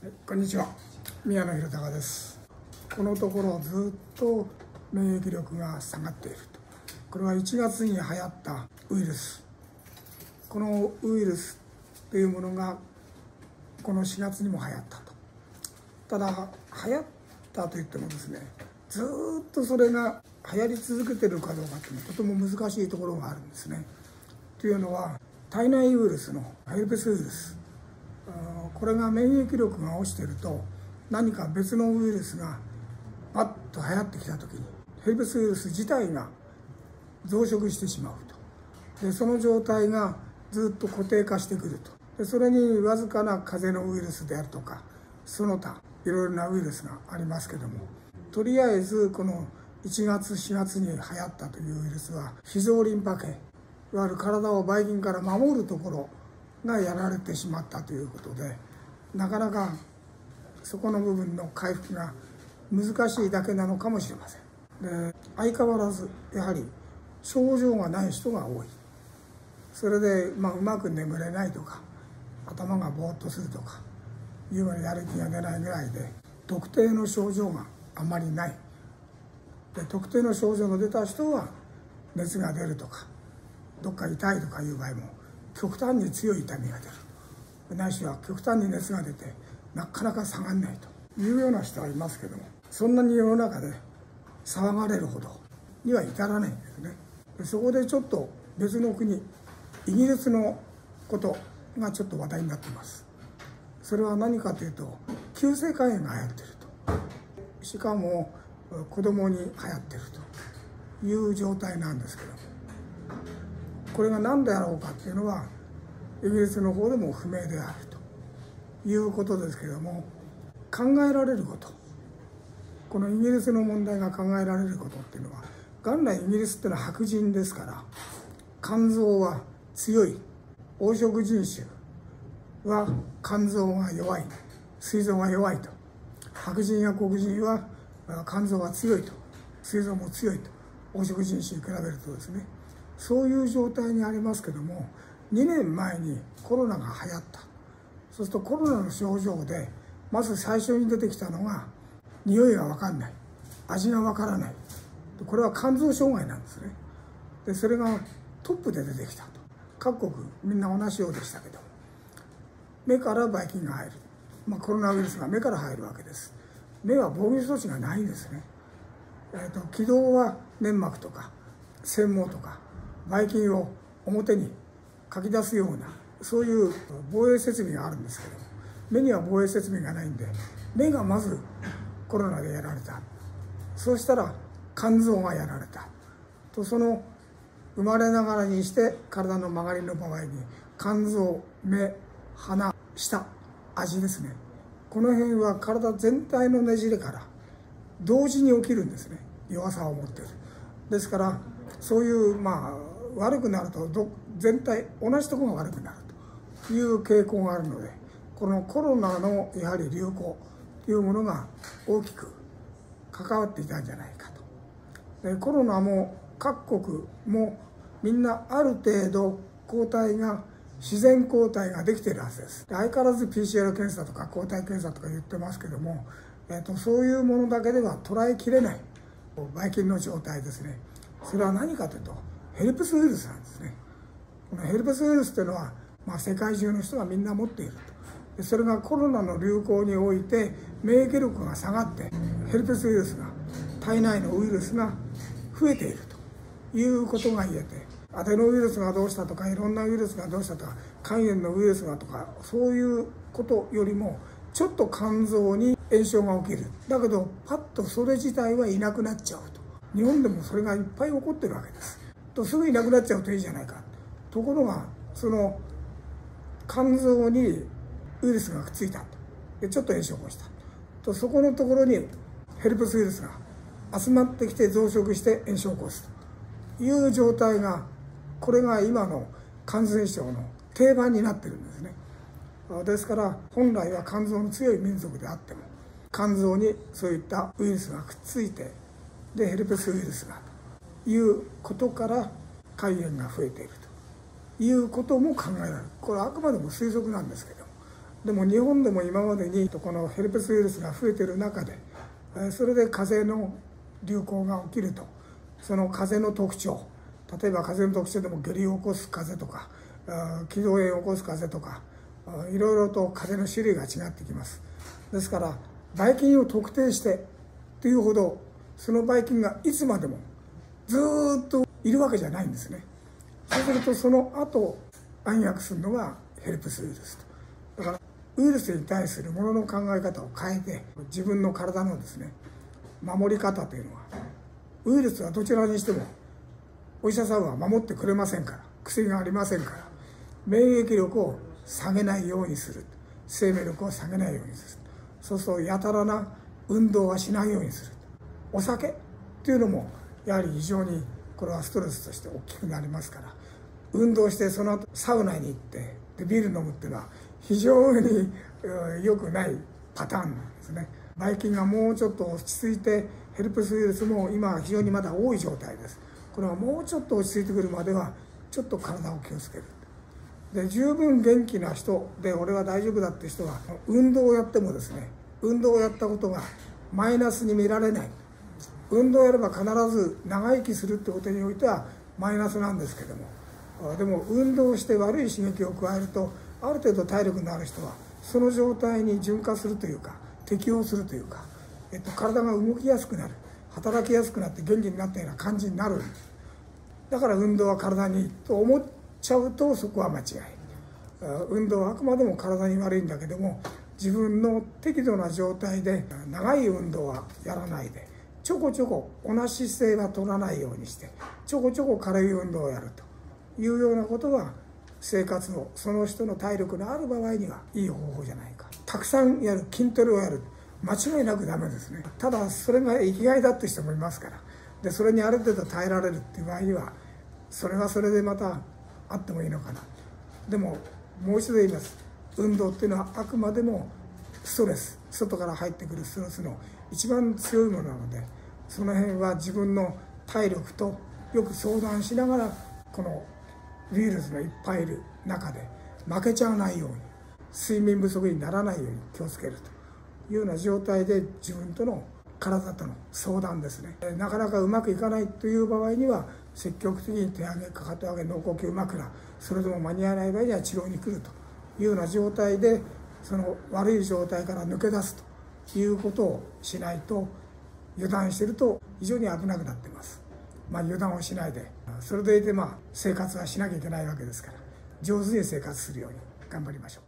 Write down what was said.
こんにちは、宮野博隆です。このところずっと免疫力が下がっていると。これは1月に流行ったウイルス。このウイルスというものがこの4月にも流行ったと。ただ流行ったといってもですね、ずっとそれが流行り続けているかどうかというのはとても難しいところがあるんですね。というのは体内ウイルスのヘルペスウイルス、これが免疫力が落ちていると何か別のウイルスがパッと流行ってきた時にヘルペスウイルス自体が増殖してしまうと。でその状態がずっと固定化してくると。でそれにわずかな風邪のウイルスであるとかその他いろいろなウイルスがありますけども、とりあえずこの1月4月に流行ったというウイルスは非常リンパ系、いわゆる体をばい菌から守るところがやられてしまったということで、なかなかそこの部分の回復が難しいだけなのかもしれません。で相変わらずやはり症状がない人が多い。それで、うまく眠れないとか頭がぼーっとするとかいうまでやる気が出ないぐらいで、特定の症状があまりない。で特定の症状の出た人は熱が出るとかどっか痛いとかいう場合も極端に強い痛みが出る、ないしは極端に熱が出てなかなか下がらないというような人はいますけども、そんなに世の中で騒がれるほどには至らないんですね。でそこでちょっと別の国、イギリスのことがちょっと話題になっています。それは何かというと急性肝炎が流行っていると。しかも子供に流行っているという状態なんですけども、これが何であろうかっていうのはイギリスの方でも不明であるということですけれども、考えられること、このイギリスの問題が考えられることっていうのは、元来イギリスっていうのは白人ですから、肝臓は強い、黄色人種は肝臓が弱い、膵臓が弱いと。白人や黒人は肝臓が強いと、膵臓も強いと、黄色人種に比べるとですね、そういう状態にありますけども、2年前にコロナが流行った。そうするとコロナの症状でまず最初に出てきたのが匂いが分かんない、味が分からない、これは肝臓障害なんですね。でそれがトップで出てきたと。各国みんな同じようでしたけど、目からばい菌が入る、コロナウイルスが目から入るわけです。目は防御装置がないんですね。気道は粘膜とか繊毛とかばい菌を表にかき出すようなそういう防衛設備があるんですけど、目には防衛設備がないんで、目がまずコロナでやられた。そうしたら肝臓がやられたと。その生まれながらにして体の曲がりの場合に肝臓、目、鼻、舌、味ですね、この辺は体全体のねじれから同時に起きるんですね、弱さを持っている。ですからそういう悪くなると全体同じところが悪くなるという傾向があるので、このコロナのやはり流行というものが大きく関わっていたんじゃないかと。でコロナも各国もみんなある程度抗体が自然抗体ができているはずです。で相変わらず PCR 検査とか抗体検査とか言ってますけども、そういうものだけでは捉えきれないばい菌の状態ですね。それは何かというとヘルペスウイルスなんですね。このヘルペスウイルスというのは、世界中の人がみんな持っていると。でそれがコロナの流行において免疫力が下がってヘルペスウイルスが体内のウイルスが増えているということが言えて、アデノウイルスがどうしたとかいろんなウイルスがどうしたとか肝炎のウイルスがとかそういうことよりもちょっと肝臓に炎症が起きる。だけどパッとそれ自体はいなくなっちゃうと。日本でもそれがいっぱい起こってるわけです。とすぐいなくなっちゃうといいじゃないか。ところがその肝臓にウイルスがくっついたと。でちょっと炎症を起こしたと、そこのところにヘルペスウイルスが集まってきて増殖して炎症を起こすという状態が、これが今の感染症の定番になってるんですね。ですから本来は肝臓の強い民族であっても肝臓にそういったウイルスがくっついて、でヘルペスウイルスがということから肝炎が増えているということも考えられる。これはあくまでも推測なんですけども、 でも日本でも今までにこのヘルペスウイルスが増えている中で、それで風邪の流行が起きると、その風邪の特徴、例えば風邪の特徴でも下痢を起こす風邪とか気道炎を起こす風邪とか、いろいろと風邪の種類が違ってきます。ですからばい菌を特定してというほど、そのばい菌がいつまでもずっといるわけじゃないんですね。そうするとその後暗躍するのがヘルペスウイルスと。だからウイルスに対するものの考え方を変えて、自分の体のですね守り方というのは、ウイルスはどちらにしてもお医者さんは守ってくれませんから、薬がありませんから、免疫力を下げないようにする、生命力を下げないようにする、そうするとやたらな運動はしないようにする。お酒っていうのもやはり非常にこれはストレスとして大きくなりますから、運動してその後サウナに行ってでビール飲むっていうのは非常に良くないパターンなんですね。ばい菌がもうちょっと落ち着いて、ヘルペスウイルスも今非常にまだ多い状態です。これはもうちょっと落ち着いてくるまではちょっと体を気をつける。で十分元気な人で俺は大丈夫だって人は運動をやってもですね、運動をやったことがマイナスに見られない。運動をやれば必ず長生きするってことにおいてはマイナスなんですけども、でも運動して悪い刺激を加えると、ある程度体力のある人はその状態に順化するというか、適応するというか、体が動きやすくなる、働きやすくなって元気になったような感じになるんです。だから運動は体にいいと思っちゃうと、そこは間違い。運動はあくまでも体に悪いんだけども、自分の適度な状態で長い運動はやらないで、ちょこちょこ同じ姿勢は取らないようにして、ちょこちょこ軽い運動をやるというようなことが、生活のその人の体力のある場合にはいい方法じゃないか。たくさんやる、筋トレをやる、間違いなくダメですね。ただそれが生きがいだって人もいますから、でそれにある程度耐えられるっていう場合には、それはそれでまたあってもいいのかな。でももう一度言います。運動っていうのはあくまでもストレス、外から入ってくるストレスの一番強いものなので、その辺は自分の体力とよく相談しながら、このウイルスのいっぱいいる中で負けちゃわないように、睡眠不足にならないように気をつけるというような状態で、自分との体との相談ですね。なかなかうまくいかないという場合には、積極的に手上げ、かかと上げ、脳呼吸、枕、それでも間に合わない場合には治療に来るというような状態で、その悪い状態から抜け出すということをしないと、油断していると非常に危なくなっています。油断をしないで、それでいて生活はしなきゃいけないわけですから、上手に生活するように頑張りましょう。